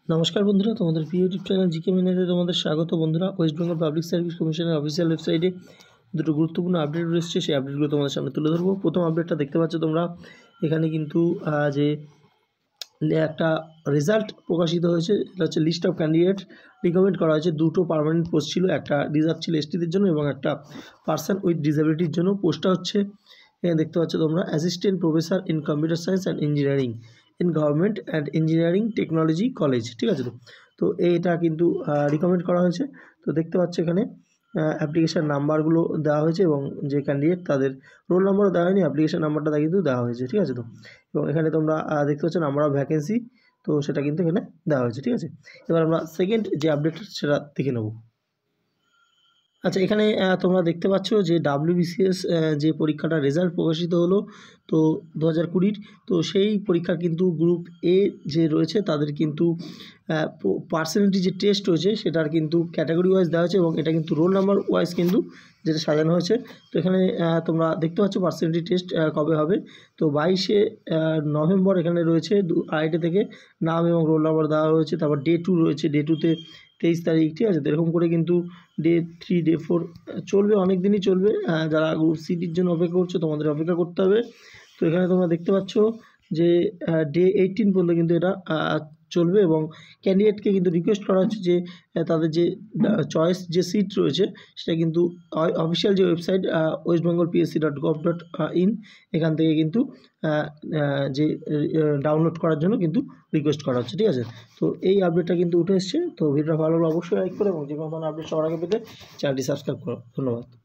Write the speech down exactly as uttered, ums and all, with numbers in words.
নমস্কার বন্ধুরা, তোমাদের প্রিয় ইউটিউব চ্যানেল জিকে মিনারে তোমাদের স্বাগত। বন্ধুরা, ওয়েস্ট বেঙ্গল পাবলিক সার্ভিস কমিশনের অফিসিয়াল ওয়েবসাইটে দুটো গুরুত্বপূর্ণ আপডেট রয়েছে, সেই আপডেটগুলো তোমাদের সামনে তুলে ধরবো। প্রথম আপডেটটা দেখতে পাচ্ছ তোমরা এখানে, কিন্তু যে একটা রেজাল্ট প্রকাশিত হয়েছে, এটা হচ্ছে লিস্ট অফ ক্যান্ডিডেট রিকমেন্ড করা হয়েছে। দুটো পার্মানেন্ট পোস্ট ছিল, একটা রিজার্ভ ছিল এসটিদের জন্য এবং একটা পার্সন উইথ ডিসেবিলিটির জন্য। পোস্টটা হচ্ছে এখানে দেখতে পাচ্ছ তোমরা, assistant professor in computer science and engineering in government and engineering technology college. ঠিক আছে, তো তো এইটা কিন্তু রিকমেন্ড করা হয়েছে। তো দেখতে পাচ্ছ এখানে অ্যাপ্লিকেশান নাম্বারগুলো দেওয়া হয়েছে এবং যে ক্যান্ডিডেট তাদের রোল নাম্বারও দেওয়া হয়নি, অ্যাপ্লিকেশান নাম্বারটা কিন্তু দেওয়া হয়েছে। ঠিক আছে, তো এবং এখানে তোমরা দেখতে পাচ্ছ নাম্বার অফ ভ্যাকেন্সি, তো সেটা কিন্তু এখানে দেওয়া হয়েছে। ঠিক আছে, এবার আমরা সেকেন্ড যে আপডেট সেটা দেখে নেব। আচ্ছা, এখানে তোমরা দেখতে পাচ্ছ যে ডাব্লিউবিসিএস যে পরীক্ষাটার রেজাল্ট প্রকাশিত হলো তো দু হাজার কুড়ির, তো সেই পরীক্ষা কিন্তু গ্রুপ এ যে রয়েছে তাদের কিন্তু পার্সেন্টেজ যে টেস্ট রয়েছে সেটার কিন্তু ক্যাটাগরি ওয়াইজ দেওয়া হয়েছে এবং এটা কিন্তু রোল নাম্বার ওয়াইজ কিন্তু যেটা সাজানো হয়েছে। তো এখানে তোমরা দেখতে পাচ্ছ পার্সেন্টেজ টেস্ট কবে হবে, তো বাইশে নভেম্বর এখানে রয়েছে আড়াইটে থেকে নাম এবং রোল নাম্বার দেওয়া হয়েছে। তারপর ডে টু রয়েছে, ডে টুতে তেইশ তারিখ। ঠিক আছে, তো এরকম করে কিন্তু ডে থ্রি ডে ফোর চলবে, অনেক দিনই চলবে। যারা গ্রুপ সিটির জন্য অপেক্ষা করছো তোমাদের অপেক্ষা করতে হবে। তো এখানে তোমরা দেখতে পাচ্ছ যে ডে এইটিন পর্যন্ত কিন্তু এটা চলবে এবং ক্যান্ডিডেটকে কিন্তু রিকোয়েস্ট করা হচ্ছে যে তাদের যে চয়েস যে সিট রয়েছে সেটা কিন্তু অফিসিয়াল যে website West Bengal PSC dot gov dot in এখান থেকে কিন্তু যে ডাউনলোড করার জন্য কিন্তু রিকোয়েস্ট করা হচ্ছে। ঠিক আছে, তো এই আপডেটটা কিন্তু উঠে এসছে। তো ভিডিওটা ভালো লাগলে অবশ্যই লাইক করো এবং যে কোনো ধরনের আপডেট সবার আগে পেতে চ্যানেলটি সাবস্ক্রাইব করো। ধন্যবাদ।